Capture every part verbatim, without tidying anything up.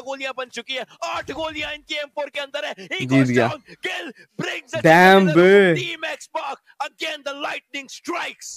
गोलियां बन चुकी है, आठ गोलियां इनकी एम फोर के अंदर है। He जीत goes गया। down. Gil brings it Damn, to the bro. Team X-Pac. Again the lightning strikes.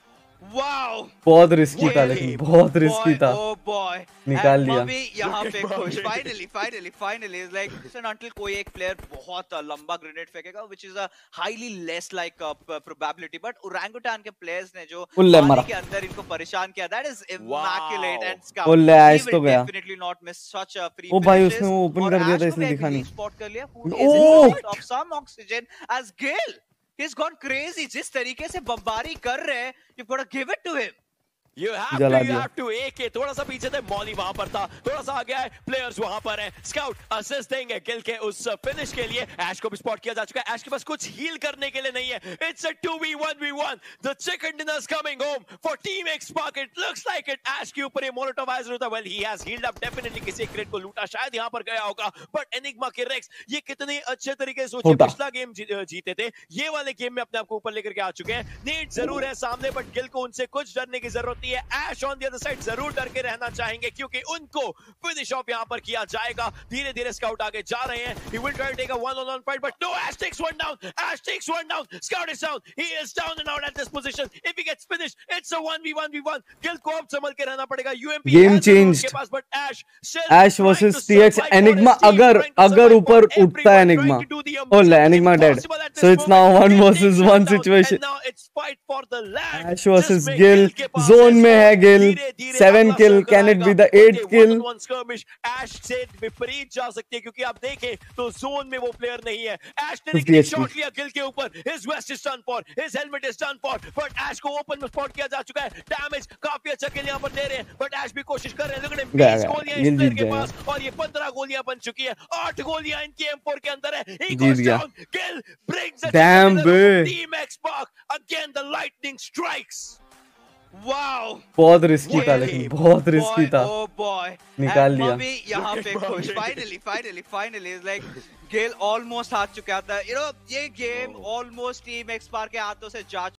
Wow. बहुत रिस्की था, Really? लेकिन बहुत रिस्की था, Oh boy. निकाल लिया। भी यहाँ पे खुश finally finally finally is like listen until कोई एक player बहुत लंबा ग्रेनेड फेंकेगा which is a highly less like uh, probability, but orangutan के players ने जो पानी के अंदर इनको परेशान किया, that is immaculate and scout. उल्ले आइस तो गया। Definitely not miss such a free ओ भाई उसने वो ओपन कर दिया था, इसने दिखा नहीं। स्पॉट कर लिया who is in need of some oxygen as Gil. He's gone crazy. जिस तरीके से बमबारी कर रहे हैं, you've got to give it to him. You have to, you have to A K थोड़ा सा पीछे थे, मॉली वहां पर था, थोड़ा सा आ गया है, प्लेयर्स वहां पर हैं, स्काउट असिस्ट देंगे गिल के उस फिनिश के लिए। ऐश को भी स्पॉट किया जा चुका है, ऐश के पास कुछ हील करने के लिए नहीं है। It's a two v one v one. The chicken dinner's coming home for Team X-Pac. It looks like it. Ash के ऊपर ये मोलोटोवाइजर होता है, well he has healed up definitely, किसी क्रेट को लूटा शायद यहां पर गया होगा, but एनिग्मा के रेक्स ये कितने अच्छे तरीके से सोचिए, पिछला गेम जीते थे, ये वाले गेम में अपने आप को ऊपर लेकर के आ चुके हैं। नीड जरूर है सामने, बट गिल को उनसे कुछ डरने की जरूरत नहीं है। Ash on the other side जरूर डर के रहना चाहेंगे, क्योंकि उनको फिनिश ऑफ यहां पर किया जाएगा। धीरे धीरे स्काउट आगे जा रहे हैं। He will try to take a one on one fight, but no, Ash takes one down. Ash takes one down. Scout is down. He is down and out at this position. If he gets finished, it's a one v one v one. Gil को अब संभल के रहना पड़ेगा। U M P game changed. के पास, but Ash Ash versus T X Enigma, अगर अगर ऊपर उठता है Enigma, oh Enigma dead, so it's now one versus one situation. Now it's fight for the land. Ash versus Gil, zone में है Gil, seven kill, can it be the eight kill? Ash से विपरीत जा सकती है, क्योंकि आप देखें तो जोन में वो प्लेयर नहीं है। Ash ने शॉट लिया गिल के ऊपर, his vest is done for, his helmet is done for, but Ash को ओपन में स्पॉट किया जा चुका है। डैमेज काफी अच्छा किल यहाँ पर दे रहे हैं, but Ash भी कोशिश कर रहे हैं। लेकिन बीस गोलियां इस प्लेयर के पास और ये पंद्रह गोलियां बन चुकी है, आठ गोलियां इनकी एम फोर के अंदर है। He goes down. Gil brings it Damn, to the Team X-Pac. Again the lightning strikes. Wow. बहुत रिस्की था, लेकिन बहुत रिस्की था, oh boy. निकाल लिया। भी यहाँ पे खुश finally finally finally is like Gil almost हाथ चुका था, you know ये गेम almost Team X-Pac के हाथों से जा